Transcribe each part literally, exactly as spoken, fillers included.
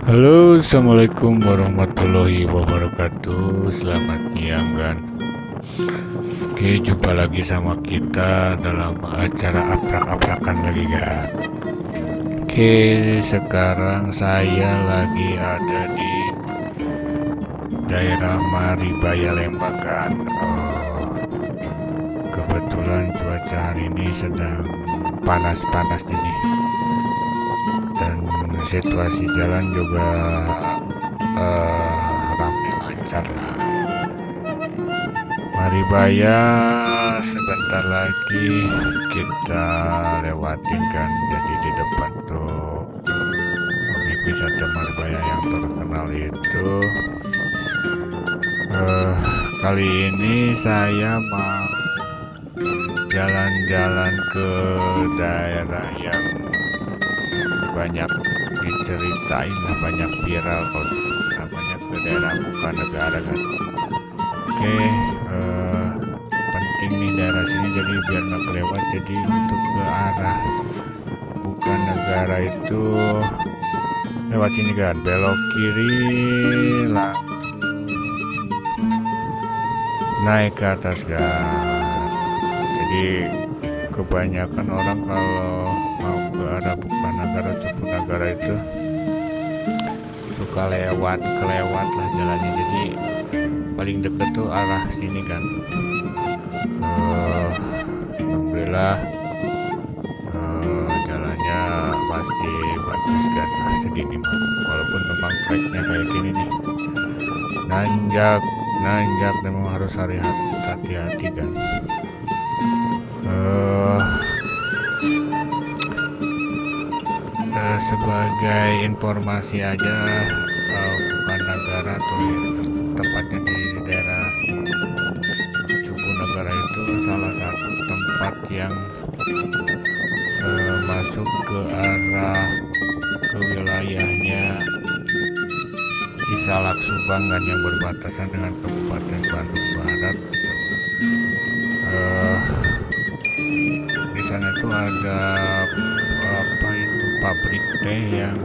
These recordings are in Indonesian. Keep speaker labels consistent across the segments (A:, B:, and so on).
A: Halo, assalamualaikum warahmatullahi wabarakatuh. Selamat siang kan. Oke, jumpa lagi sama kita dalam acara aprak-aprakan lagi kan. Oke, sekarang saya lagi ada di daerah Maribaya Lembang kan. Eh, kebetulan cuaca hari ini sedang panas-panas ini. Dan situasi jalan juga uh, ramai lancar lah. Maribaya sebentar lagi kita lewatin kan, jadi di depan tuh objek wisata Maribaya yang terkenal itu. Uh, kali ini saya mau jalan-jalan ke daerah yang banyak diceritain lah, banyak viral kalau namanya ke daerah Bukanegara kan. Oke, eh, penting nih daerah sini jadi biar nggak kelewat. Jadi untuk ke arah Bukanegara itu lewat sini kan, belok kiri langsung naik ke atas kan. Jadi kebanyakan orang kalau mau ke arah Bukanegara, Cupunagara itu suka lewat kelewat lah jalannya. Jadi paling deket tuh arah sini kan. uh, Alhamdulillah uh, jalannya masih bagus kan, ah, segini mah walaupun memang treknya kayak gini nih, nanjak nanjak memang harus hati-hati kan. uh, Uh, sebagai informasi aja, uh, Bukanegara tuh ya, tempatnya di daerah Cupunagara itu salah satu tempat yang uh, masuk ke arah ke wilayahnya Cisalak Subang kan, yang berbatasan dengan Kabupaten Bandung Barat. Uh, di sana tuh ada apa itu pabrik teh yang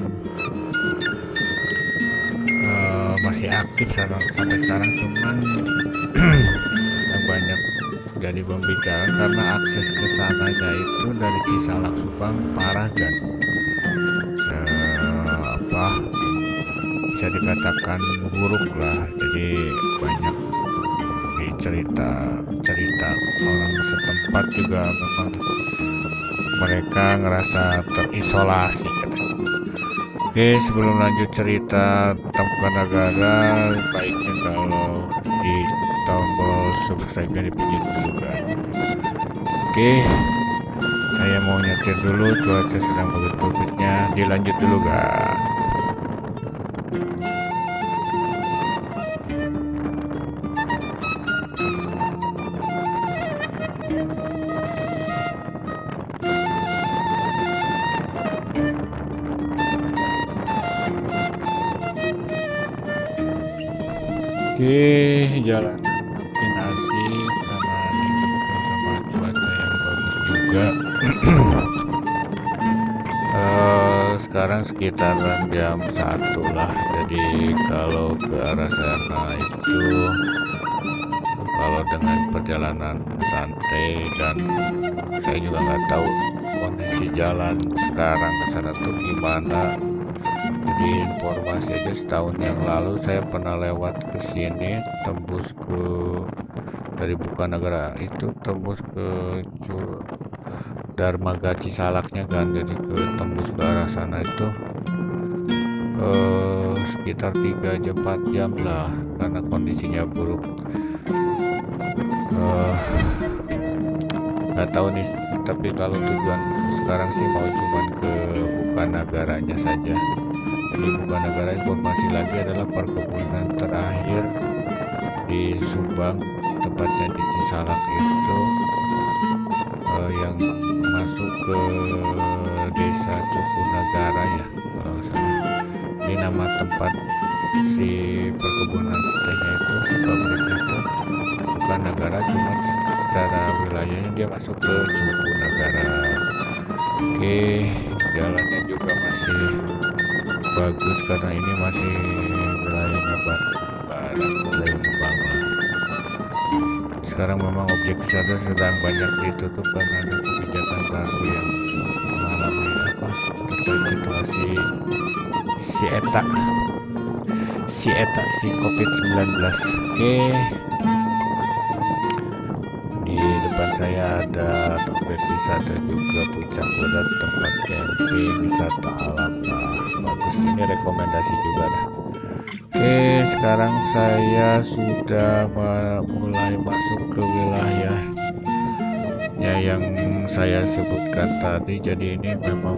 A: uh, masih aktif sampai sekarang, cuman yang banyak jadi pembicaraan karena akses ke sananya itu dari Cisalak Subang parah kan. Se apa bisa dikatakan buruk lah. Jadi banyak dicerita cerita orang setempat juga, memang mereka ngerasa terisolasi katanya. Oke, sebelum lanjut cerita tentang Bukanegara, baiknya kalau di tombol subscribe-nya dipijit dulu kan. Oke, saya mau nyetir dulu, cuaca sedang bagus-bagusnya, dilanjut dulu kan. Oke, jalan makin asik karena didukung sama cuaca yang bagus juga. uh, sekarang sekitaran jam satu lah, jadi kalau ke arah sana itu kalau dengan perjalanan santai, dan saya juga nggak tahu kondisi jalan sekarang ke sana tuh gimana. Jadi informasi aja, setahun yang lalu saya pernah lewat ke sini, tembus ke dari Bukanegara itu tembus ke Dermaga Cisalaknya kan, jadi ke tembus ke arah sana itu eh, sekitar tiga jam empat jam lah karena kondisinya buruk. eh, nggak tahu nih, tapi kalau tujuan sekarang sih mau cuman ke Bukanegaranya saja. Di Bukanegara, informasi lagi adalah perkebunan terakhir di Subang, tepatnya di Cisalak itu uh, yang masuk ke desa Cupunagara ya kalau salah. Ini nama tempat si perkebunan tehnya itu, si pabriknya itu Bukanegara, cuman secara wilayahnya dia masuk ke Cupunagara. Oke, jalannya juga masih bagus karena ini masih wilayahnya Bandung Barat, wilayah Bangla. Sekarang memang objek wisata sedang banyak ditutup karena ada kebijakan baru yang mengalami apa terkait situasi si eta si eta si covid sembilan belas. Oke, di depan saya ada objek wisata juga Puncak Berat, tempat camping, wisata alam. Nah, bagus, ini rekomendasi juga dah. Oke, sekarang saya sudah mulai masuk ke wilayahnya yang saya sebutkan tadi. Jadi ini memang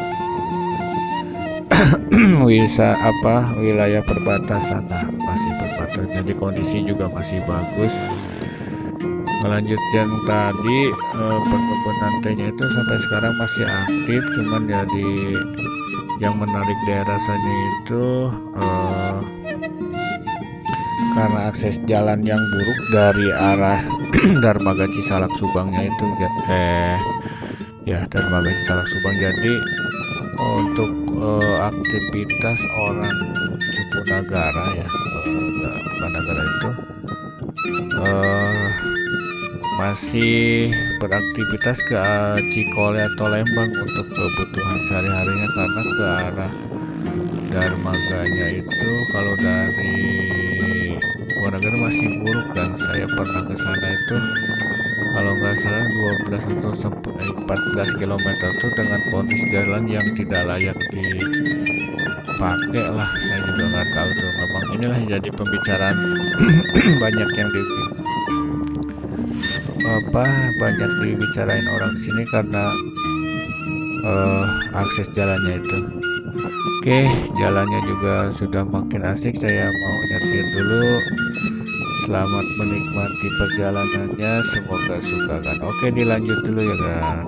A: wisa apa wilayah perbatasan, nah masih perbatasan, jadi kondisi juga masih bagus. Melanjutkan tadi eh, perkebunan tehnya itu sampai sekarang masih aktif, cuman jadi yang menarik daerah sana itu eh, karena akses jalan yang buruk dari arah Dermaga Cisalak Subangnya itu eh ya Dermaga Cisalak Subang, jadi untuk eh, aktivitas orang suku Nagara ya eh, bukan Nagara itu eh, masih beraktivitas ke Cikole atau Lembang untuk kebutuhan sehari-harinya, karena ke arah Dermaganya itu kalau dari Wanagara masih buruk, dan saya pernah ke sana itu kalau nggak salah dua belas atau sampai empat belas kilometer tuh dengan kondisi jalan yang tidak layak dipakai lah. Saya juga nggak tahu tuh, memang inilah jadi pembicaraan banyak yang di apa banyak dibicarain orang di sini karena uh, akses jalannya itu. Oke, jalannya juga sudah makin asik, saya mau nyetir dulu. Selamat menikmati perjalanannya, semoga suka kan. Oke, dilanjut dulu ya kan.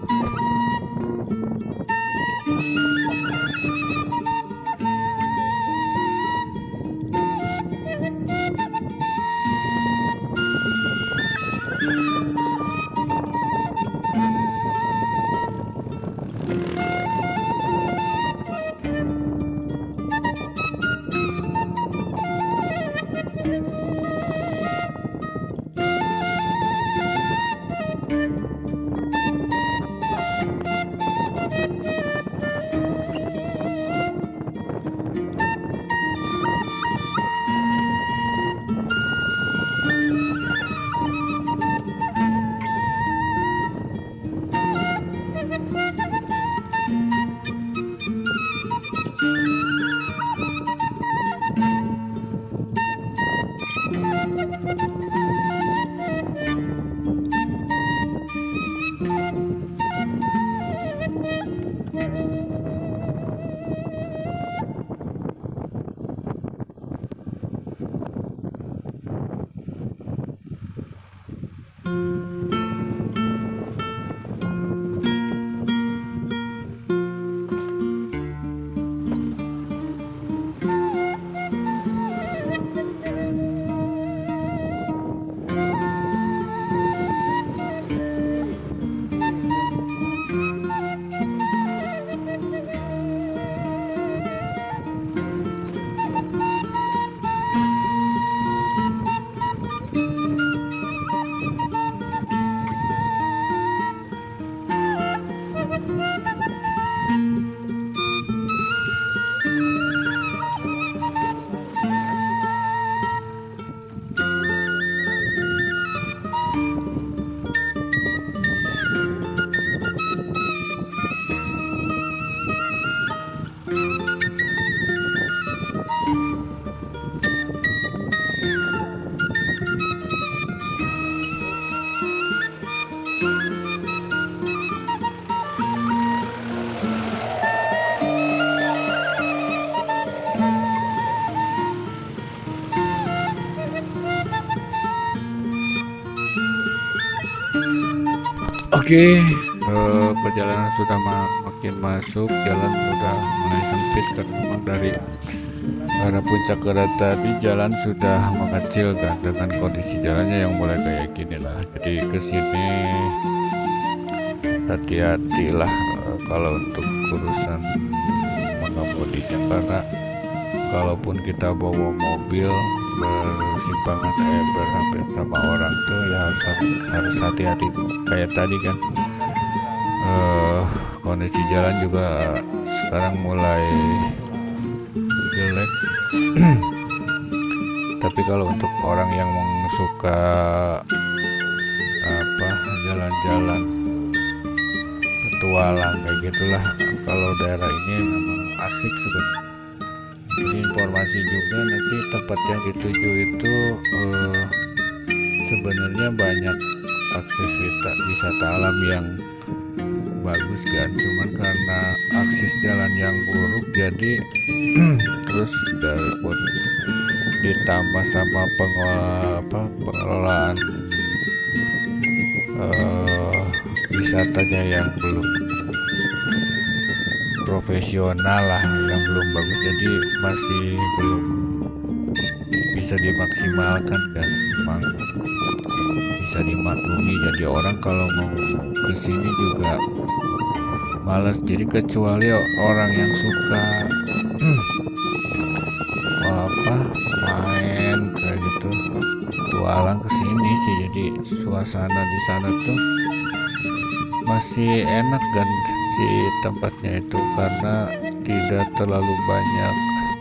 A: Oke, uh, perjalanan sudah makin masuk, jalan sudah mulai sempit karena memang dari arah Puncak Berat tadi jalan sudah mengecil kan, dengan kondisi jalannya yang mulai kayak gini lah. Jadi kesini hati-hatilah uh, kalau untuk urusan mengemudi bodinya, karena kalaupun kita bawa mobil bersimpangan eh berhampir sama orang tuh ya harus harus hati-hati kayak tadi kan. Eh, kondisi jalan juga sekarang mulai jelek. Tapi kalau untuk orang yang suka apa jalan-jalan petualang kayak gitulah, kalau daerah ini memang asik sebenarnya. Jadi informasi juga nanti tempat yang dituju itu eh, sebenarnya banyak akses wisata, wisata alam yang bagus kan, cuman karena akses jalan yang buruk jadi terus dari ditambah sama pengelola apa pengelolaan uh, wisatanya yang belum profesional lah, yang belum bagus, jadi masih belum bisa dimaksimalkan dan memang bisa dimaklumi. Jadi orang kalau mau kesini juga malas, jadi kecuali orang yang suka hmm, apa main kayak gitu tualang kesini sih. Jadi suasana di sana tuh masih enak kan si tempatnya itu, karena tidak terlalu banyak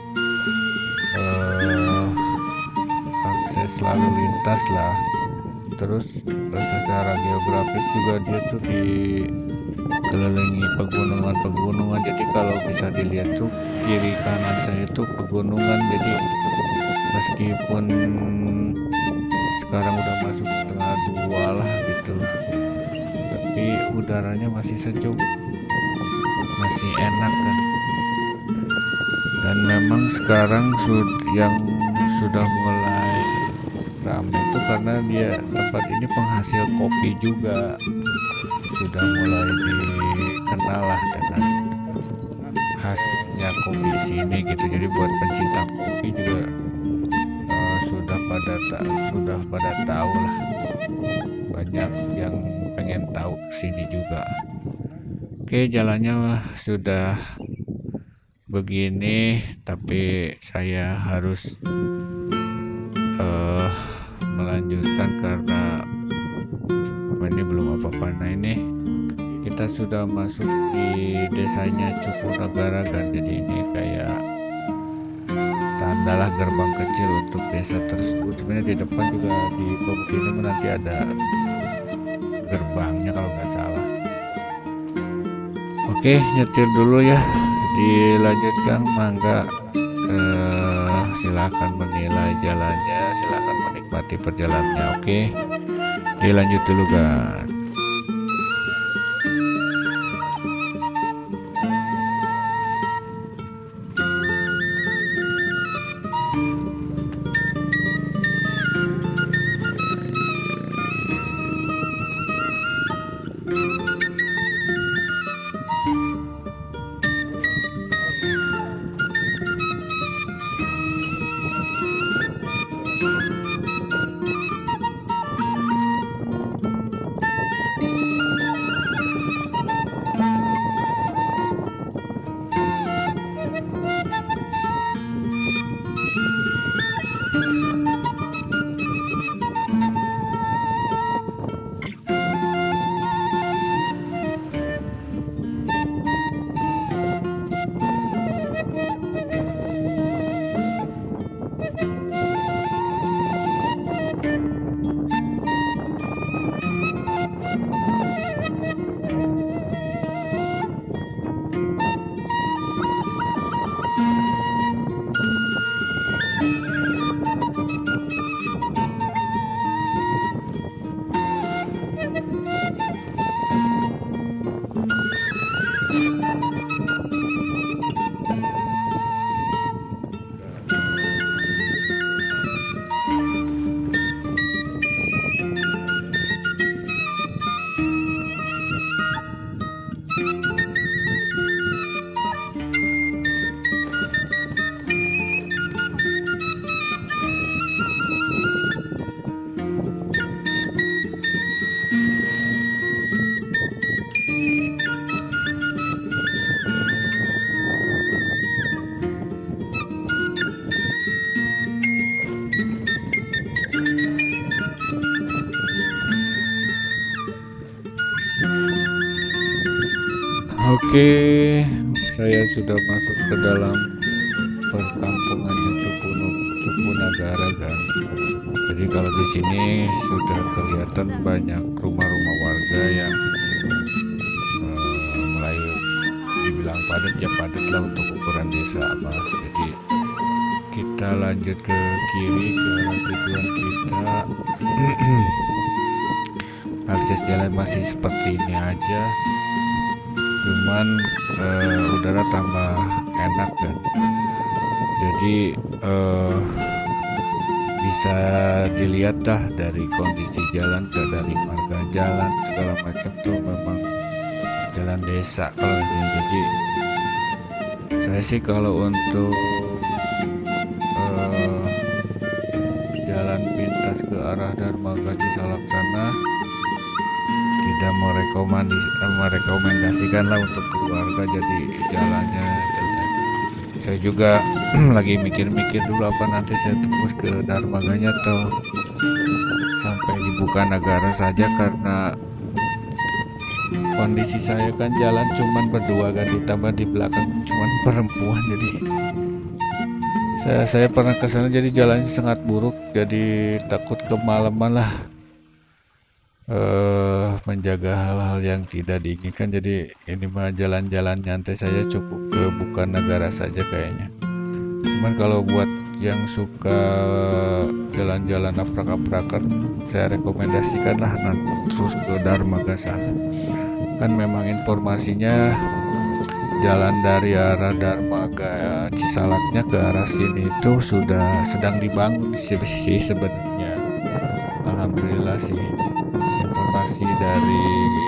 A: uh, akses lalu lintas lah. Terus secara geografis juga dia tuh dikelilingi pegunungan-pegunungan, jadi kalau bisa dilihat tuh kiri kanan saya itu pegunungan. Jadi meskipun sekarang udah masuk setengah dua lah gitu, tapi udaranya masih sejuk, masih enak kan. Dan memang sekarang sud yang sudah mulai ramai itu karena dia tempat ini penghasil kopi juga, sudah mulai dikenal lah dengan khasnya kopi sini gitu. Jadi buat pencinta kopi juga uh, sudah pada ta- sudah pada tahu lah, banyak yang pengen tahu sini juga. Oke, jalannya sudah begini, tapi saya harus uh, melanjutkan karena ini belum apa-apa. Nah ini kita sudah masuk di desanya Cupu Negara kan, jadi ini kayak tandalah gerbang kecil untuk desa tersebut. Sebenarnya di depan juga di pemukiman nanti ada gerbangnya kalau nggak salah. Oke, nyetir dulu ya, dilanjutkan. Mangga eh, silakan menilai jalannya, silakan menikmati perjalanannya. Oke, dilanjut dulu kan. Oke, saya sudah masuk ke dalam perkampungannya Cupuno, Cupunagara kan. Jadi kalau di sini sudah kelihatan banyak rumah-rumah warga yang uh, mulai dibilang padat, ya padat lah untuk ukuran desa apa. Jadi kita lanjut ke kiri ke arah tujuan kita. Akses jalan masih seperti ini aja, cuman uh, udara tambah enak kan. Jadi uh, bisa dilihat dah dari kondisi jalan, dari marga jalan segala macam tuh memang jalan desa kalau ini. Jadi saya sih kalau untuk uh, jalan pintas ke arah Darmaga Cisalak sana tidak merekomendasi, merekomendasikan lah untuk keluarga, jadi jalannya jelek. Saya juga lagi mikir-mikir dulu apa nanti saya tembus ke Darmaganya atau sampai di Bukanagara saja, karena kondisi saya kan jalan cuman berdua kan, ditambah di belakang cuman perempuan, jadi saya saya pernah ke sana jadi jalannya sangat buruk, jadi takut kemalaman lah. Uh, menjaga hal-hal yang tidak diinginkan. Jadi ini mah jalan-jalan nyantai saya cukup ke Bukanagara saja kayaknya. Cuman kalau buat yang suka jalan-jalan aprak-aprakan, saya rekomendasikan lah nanti terus ke Darmaga sana. Kan memang informasinya jalan dari arah Darmaga Cisalaknya ke arah sini itu sudah sedang dibangun sih sebenarnya. Alhamdulillah sih. Informasi dari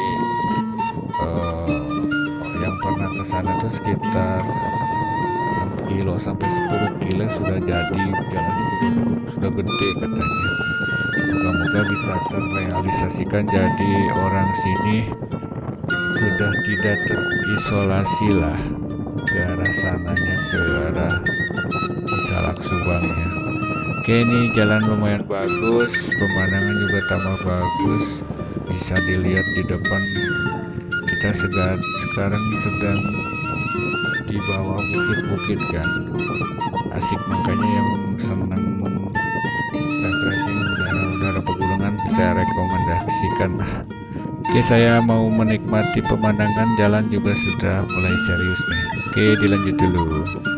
A: uh, yang pernah ke sana itu sekitar enam kilo sampai sepuluh kilo sudah jadi, jalannya sudah gede katanya. Moga-moga bisa terrealisasikan, jadi orang sini sudah tidak terisolasi lah ke arah sananya, ke arah Cisalak Subangnya. Oke, ini jalan lumayan bagus, pemandangan juga tambah bagus, bisa dilihat di depan. Kita segar, sekarang sedang di bawah bukit-bukit kan, asik, makanya yang senang refreshing udara-udara pegunungan saya rekomendasikan. Oke, saya mau menikmati pemandangan, jalan juga sudah mulai serius nih. Oke, dilanjut dulu.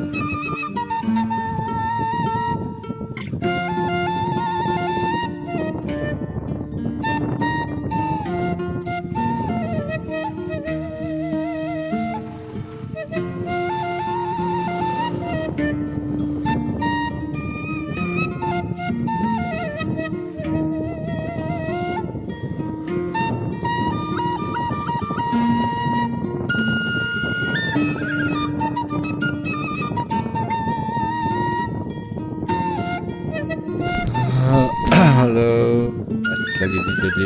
A: Halo, lagi nih. Jadi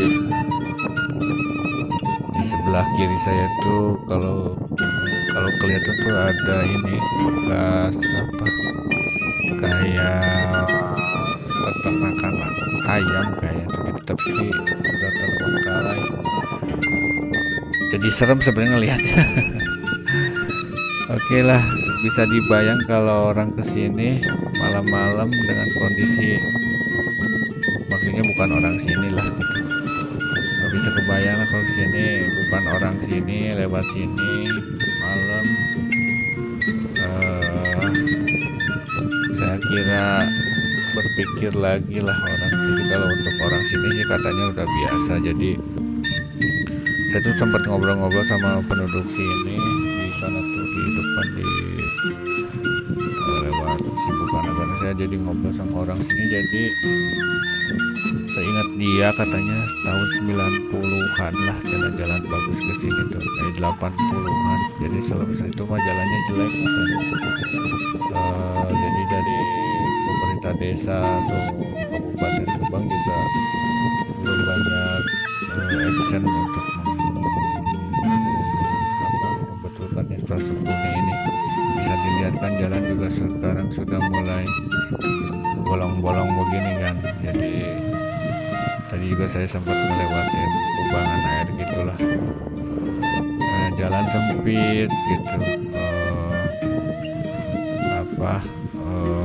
A: di sebelah kiri saya tuh kalau kalau kelihatan tuh ada ini bekas apa, kayak peternakan ayam kayak gitu, tapi udah terbengkalai. Jadi serem sebenarnya ngelihatnya. Oke lah, bisa dibayang kalau orang kesini malam-malam dengan kondisi, maksudnya bukan orang sini lah, nggak bisa kebayang lah kalau sini bukan orang sini lewat sini malam. uh, saya kira berpikir lagi lah orang sini. Kalau untuk orang sini sih katanya udah biasa. Jadi saya tuh sempat ngobrol-ngobrol sama penduduk sini di sana tuh di depan di uh, lewat si Bukanagara, saya jadi ngobrol sama orang sini. Jadi seingat dia katanya tahun sembilan puluhan lah jalan-jalan bagus ke sini tuh, kayak delapan puluhan. Jadi selama itu mah jalannya jelek katanya. Uh, jadi dari pemerintah desa atau Kabupaten Subang juga belum banyak uh, action untuk membetulkan infrastrukturnya ini. Bisa dilihat kan jalan juga sekarang sudah mulai bolong-bolong begini kan. Jadi tadi juga saya sempat melewatin kubangan air gitulah. Nah, jalan sempit gitu, uh, apa uh,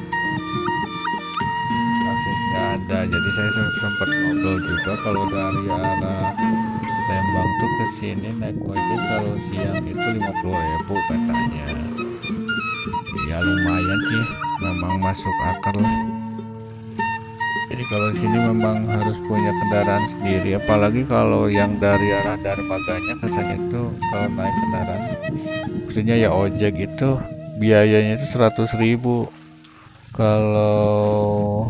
A: akses nggak ada. Jadi saya sempat ngobrol juga kalau dari arah Lembang tuh ke sini naik ojek kalau siang itu lima puluh ribu katanya. Ya lumayan sih, memang masuk akal lah. Jadi kalau sini memang harus punya kendaraan sendiri, apalagi kalau yang dari arah Darmaganya katanya itu kalau naik kendaraan, maksudnya ya ojek itu biayanya itu seratus ribu. Kalau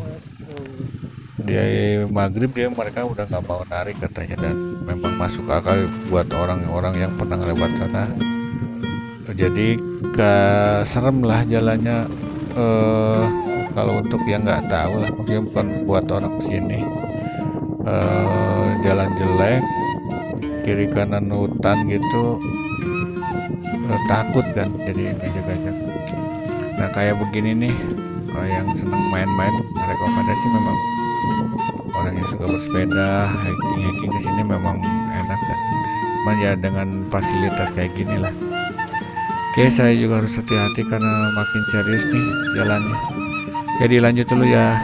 A: dia maghrib dia mereka udah nggak mau narik katanya, dan memang masuk akal buat orang-orang yang pernah lewat sana. Jadi ke serem lah jalannya, eh, kalau untuk yang nggak tahu lah, maksudnya bukan buat orang sini. Eh, jalan jelek, kiri kanan hutan gitu, eh, takut kan, jadi ngajak-ngajak. Nah kayak begini nih, kalau yang seneng main-main, rekomendasi memang orang yang suka bersepeda, hiking-hiking ke sini memang enak kan. Cuman ya dengan fasilitas kayak gini lah. Oke, saya juga harus hati-hati karena makin serius nih jalannya. Jadi lanjut dulu ya.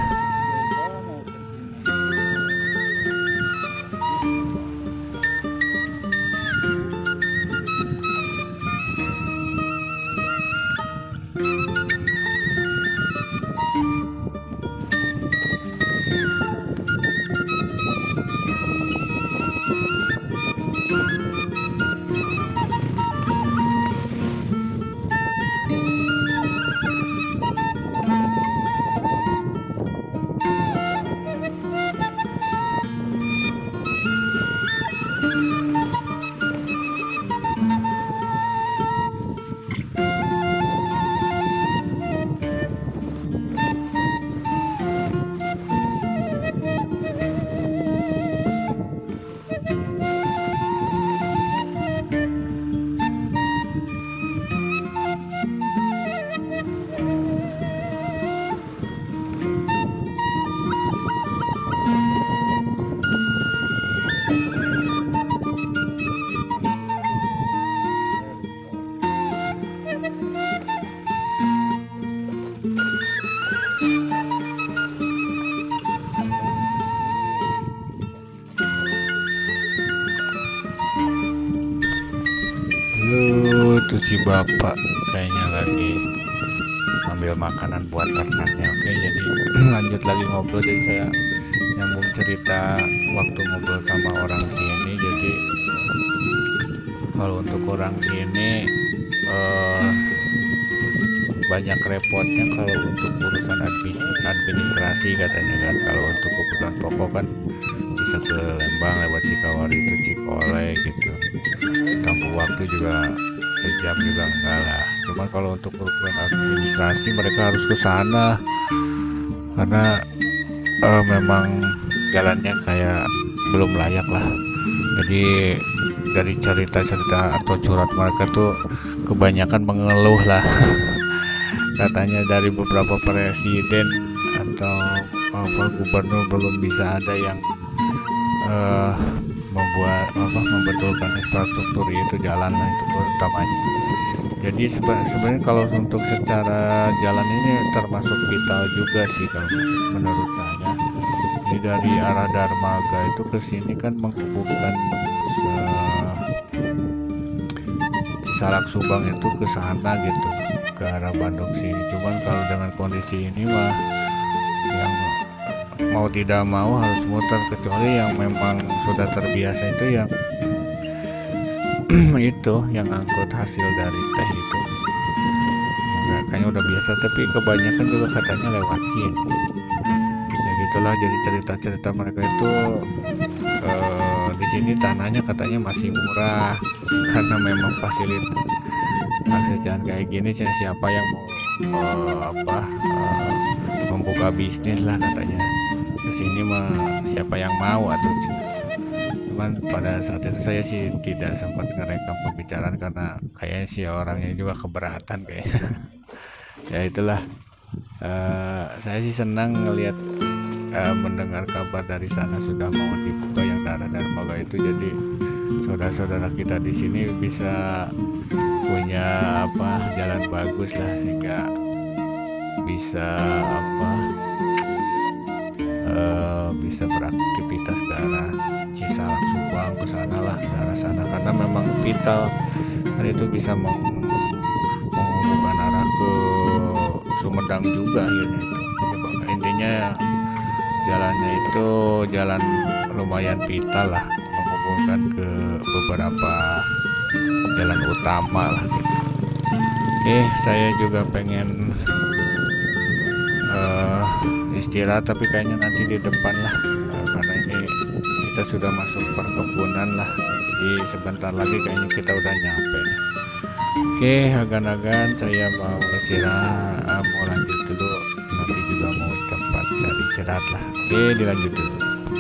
A: Tuh si bapak kayaknya lagi ambil makanan buat ternaknya. Oke, jadi lanjut lagi ngobrol. Jadi saya nyambung cerita waktu ngobrol sama orang sini. Jadi kalau untuk orang sini eh, banyak repotnya kalau untuk urusan administrasi katanya kan. Kalau untuk kebutuhan pokok kan bisa ke Lembang lewat Cikawari itu Cikole gitu. Tempuh waktu juga sejam juga enggak lah. Cuman kalau untuk urusan administrasi mereka harus ke sana karena uh, memang jalannya kayak belum layak lah. Jadi dari cerita-cerita atau curhat mereka tuh kebanyakan mengeluh lah. Katanya dari beberapa presiden atau apa gubernur belum bisa ada yang uh, membuat apa membetulkan infrastruktur itu jalan lah, itu utamanya. Jadi sebenarnya kalau untuk secara jalan ini termasuk vital juga sih kalau menurut saya. Ini dari arah Darmaga itu ke sini kan menghubungkan Cisalak Subang itu ke sana gitu, ke arah Bandung sini. Cuman kalau dengan kondisi ini mah yang mau tidak mau harus muter, kecuali yang memang sudah terbiasa itu yang itu yang angkut hasil dari teh itu. Nah, kayaknya udah biasa, tapi kebanyakan juga katanya lewat sini. Ya gitulah, jadi cerita-cerita mereka itu eh, di sini tanahnya katanya masih murah karena memang fasilitas akses jalan kayak gini. Siapa yang mau eh, apa eh, membuka bisnis lah katanya kesini mah siapa yang mau atau cuman pada saat itu saya sih tidak sempat ngerekam pembicaraan karena kayaknya sih orangnya juga keberatan kayaknya. Ya itulah, uh, saya sih senang ngelihat uh, mendengar kabar dari sana sudah mau dibuka yang daerah Darmaga itu. Jadi saudara-saudara kita di sini bisa punya apa jalan bagus lah, sehingga bisa apa uh, bisa beraktivitas ke arah Cisalak, Subang, ke sana lah, ke arah sana, karena memang vital kan itu bisa meng menghubungkan arah ke Sumedang juga akhirnya itu. Ya, intinya jalannya itu jalan lumayan vital lah, menghubungkan ke beberapa jalan utama lah gitu. Oke, saya juga pengen uh, istirahat, tapi kayaknya nanti di depan lah, uh, karena ini kita sudah masuk perkebunan lah, jadi sebentar lagi kayaknya kita udah nyampe nih. Oke, agan-agan saya mau istirahat, uh, mau lanjut dulu, nanti juga mau tempat cari istirahat lah. Oke, dilanjut dulu.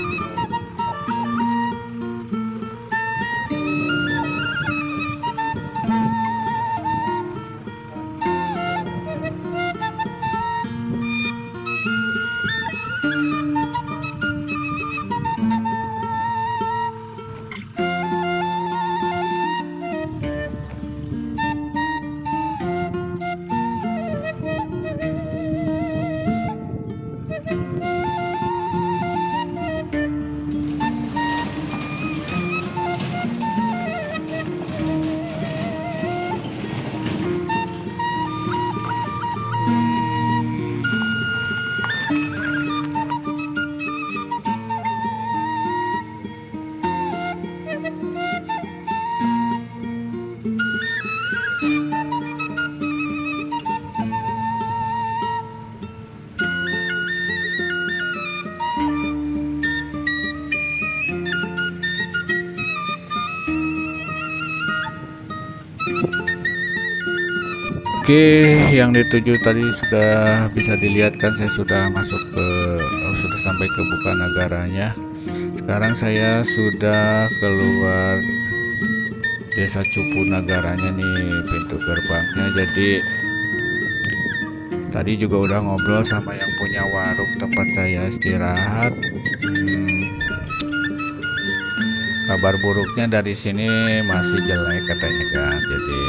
A: Oke, yang dituju tadi sudah bisa dilihat kan, saya sudah masuk ke oh, sudah sampai ke Bukanagaranya. Sekarang saya sudah keluar Desa Cupu Nagaranya nih, pintu gerbangnya. Jadi tadi juga udah ngobrol sama yang punya warung tempat saya istirahat. Hmm, kabar buruknya dari sini masih jelek katanya kan. Jadi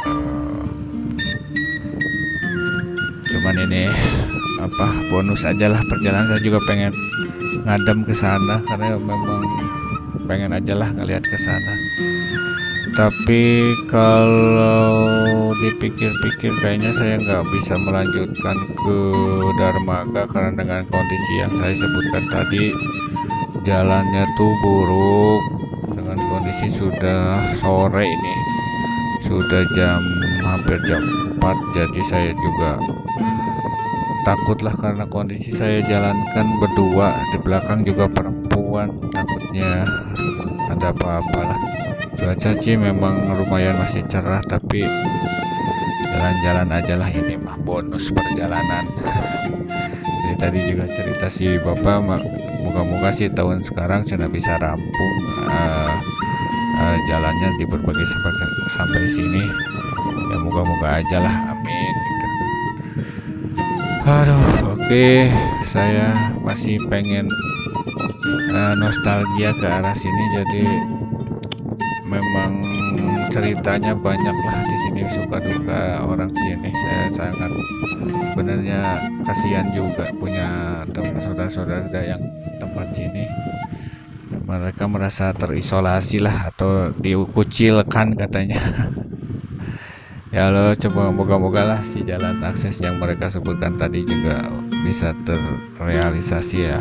A: cuman ini apa bonus aja lah perjalanan. Saya juga pengen ngadem ke sana karena memang pengen aja lah ngelihat ke sana. Tapi kalau dipikir-pikir kayaknya saya nggak bisa melanjutkan ke Darmaga karena dengan kondisi yang saya sebutkan tadi, jalannya tuh buruk, dengan kondisi sudah sore ini, sudah jam hampir jam empat. Jadi saya juga takutlah karena kondisi saya jalankan berdua, di belakang juga perempuan, takutnya ada apa-apa lah. Cuaca sih memang lumayan masih cerah, tapi jalan-jalan aja lah, ini mah bonus perjalanan. Jadi tadi juga cerita si bapak, moga-moga sih tahun sekarang sudah bisa rampung uh, uh, jalannya di berbagai sampai, sampai sini. Ya moga-moga aja lah, amin gitu. Aduh, oke, okay. Saya masih pengen uh, nostalgia ke arah sini, jadi memang ceritanya banyak lah di sini, suka duka orang sini. Saya sangat sebenarnya kasihan juga punya teman saudara-saudara yang tempat sini. Mereka merasa terisolasi lah atau dikucilkan katanya. Ya lo coba moga-moga lah si jalan akses yang mereka sebutkan tadi juga bisa terrealisasi ya.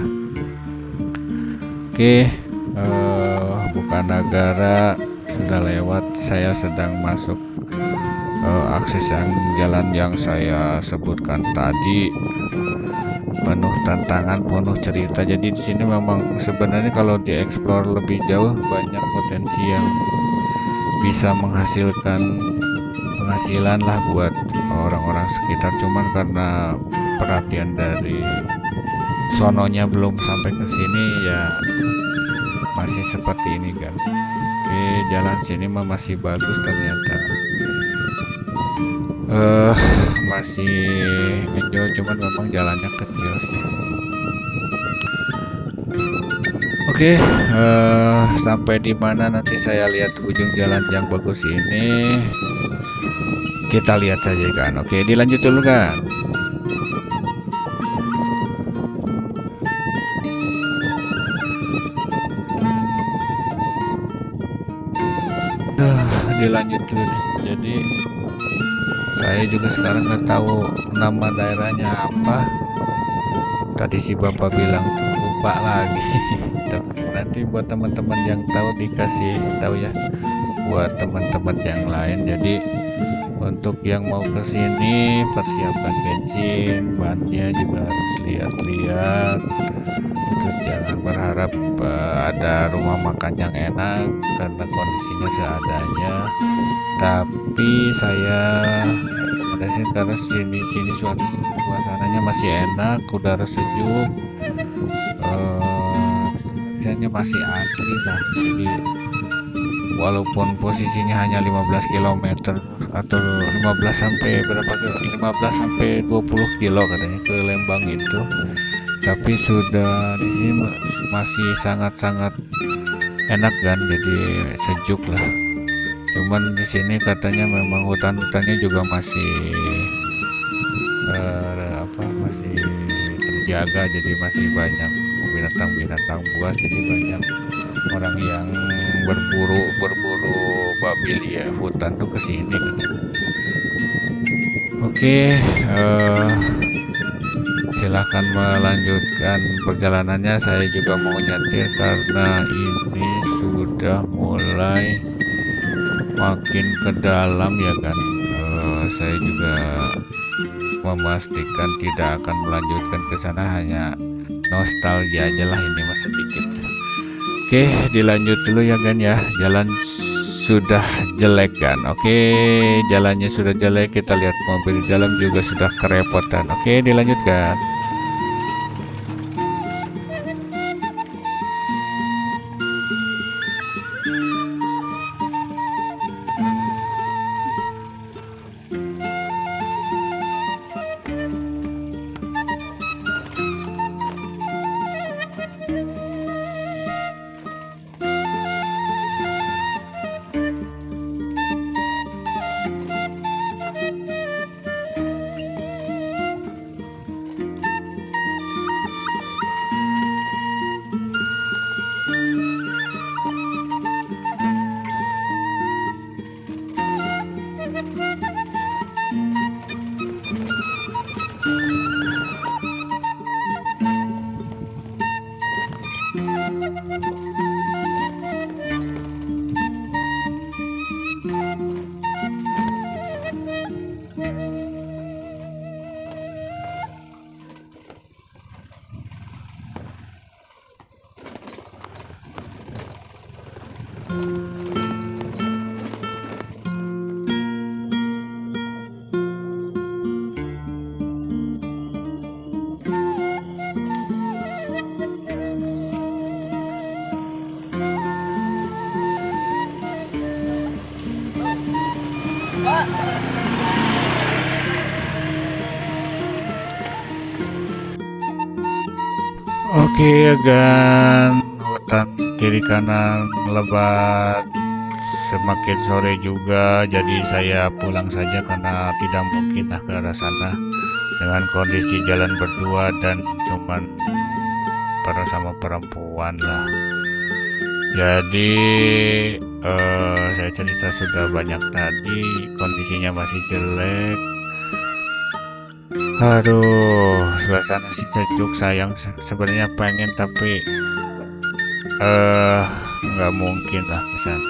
A: Oke, uh, Bukanagara sudah lewat, saya sedang masuk uh, akses yang jalan yang saya sebutkan tadi, penuh tantangan, penuh cerita. Jadi di sini memang sebenarnya kalau dieksplor lebih jauh banyak potensi yang bisa menghasilkan penghasilan lah buat orang-orang sekitar, cuman karena perhatian dari sononya belum sampai ke sini ya masih seperti ini kan. Oke, jalan sini mah masih bagus ternyata, uh, masih enjoy, cuman memang jalannya kecil sih. Oke, uh, sampai di mana nanti saya lihat ujung jalan yang bagus ini. Kita lihat saja kan. Oke, dilanjut dulu kan. Nah, dilanjut dulu nih. Jadi saya juga sekarang nggak tahu nama daerahnya apa. Tadi si bapak bilang tuh lupa lagi. Nanti buat teman-teman yang tahu dikasih tahu ya, buat teman-teman yang lain. Jadi untuk yang mau ke sini persiapkan bensin, bannya juga harus lihat-lihat. Terus jangan berharap uh, ada rumah makan yang enak karena kondisinya seadanya. Tapi saya rekomendasikan karena sini sini suasananya masih enak, udara sejuk. Uh, Misalnya masih asli lah, jadi walaupun posisinya hanya lima belas kilometer atau lima belas sampai berapa kilo, lima belas sampai dua puluh kilo katanya ke Lembang itu, tapi sudah di sini masih sangat-sangat enak kan, jadi sejuk lah. Cuman di sini katanya memang hutan-hutannya juga masih eh, apa masih terjaga, jadi masih banyak binatang-binatang buas, jadi banyak orang yang berburu berburu babi liar hutan tuh kesini kan. Oke, uh, silahkan melanjutkan perjalanannya. Saya juga mau nyetir karena ini sudah mulai makin ke dalam ya kan. Uh, saya juga memastikan tidak akan melanjutkan ke sana, hanya nostalgia aja lah ini mas sedikit. Oke, dilanjut dulu ya kan ya. Jalan sudah jelek kan. Oke, jalannya sudah jelek, kita lihat mobil di dalam juga sudah kerepotan. Oke, dilanjutkan. Oke ya kan, hutan kiri kanan lebat, semakin sore juga, jadi saya pulang saja karena tidak mungkin lah ke arah sana dengan kondisi jalan berdua dan cuman para sama perempuan lah. Jadi eh, saya cerita sudah banyak tadi, kondisinya masih jelek. Aduh, suasana sih sejuk, sayang sebenarnya pengen tapi eh nggak mungkin lah ke sana.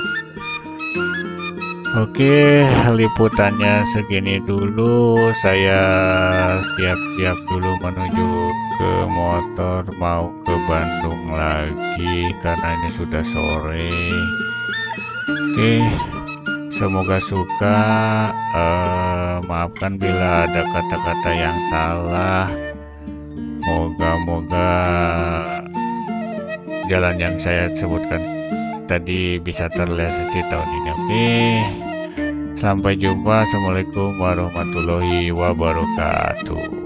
A: Oke, liputannya segini dulu. Saya siap-siap dulu menuju ke motor mau ke Bandung lagi karena ini sudah sore. Oke, semoga suka. Uh, maafkan bila ada kata-kata yang salah. Moga-moga jalan yang saya sebutkan tadi bisa terrealisasi tahun ini. Oke, sampai jumpa. Assalamualaikum warahmatullahi wabarakatuh.